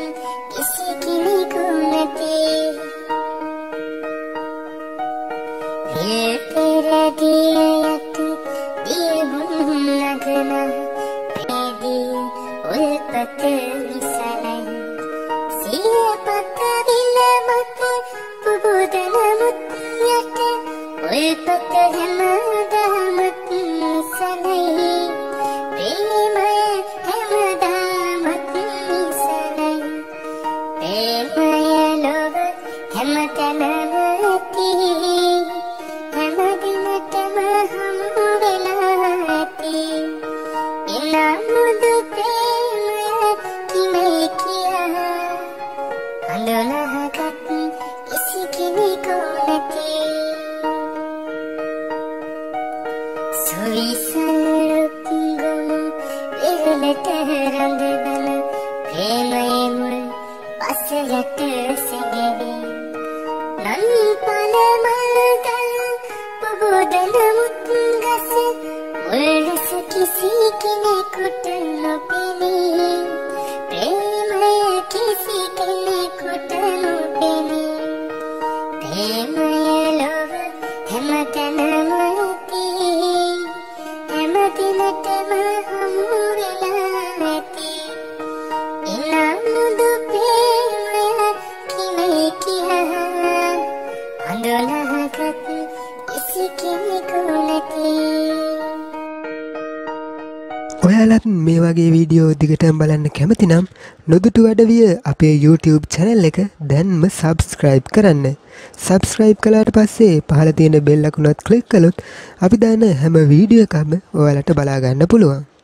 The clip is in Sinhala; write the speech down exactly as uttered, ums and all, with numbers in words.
किसी කෙනෙකු නැති ये तेरे दिए यति दिए बुन नगन पेदी उल्पत विसलय सिए पत विल मत पुबुदन मुत යට उल्पत හැමදාමත් විසලයි ප්‍රේමය හැමදාමත් විසලයි ප්‍රේමය ලොව හැමතැනම ඇති හැමදිනටම හමු වෙලා ඇති එනමුදු ප්‍රේමය කිමේ කියා හඳුනාගත් කිසි කෙනෙකු නැති සුවිසලුක්ගොමු වෙරළට රඳවන ප්‍රේමයේ මුල් පසයට සැඟවි නන්පල මල්ගල පුබුදන මුත් ගස මුල්ලෙස කිසි කෙනෙකුට නොපෙනී ප්‍රේමය කිසි කෙනෙකුට නොපෙනී ප්‍රේමය ලොව හැමතැනම ඇති හැමදිනටම හමු වෙලා ඇති එනමුදු ප්‍රේමය කිමේ කියා හඳුනාගත් කිසි කෙනෙකු නැති ඔයාලත් මේ වගේ වීඩියෝ දිගටම බලන්න කැමති නම් නොදුටු අඩවිය අපේ YouTube channel එක දැන්ම subscribe කරන්න. subscribe කළාට පස්සේ පහළ තියෙන bell අකුණත් click කළොත් අපි දාන හැම වීඩියෝ එකක්ම ඔයාලට බලා ගන්න පුළුවන්.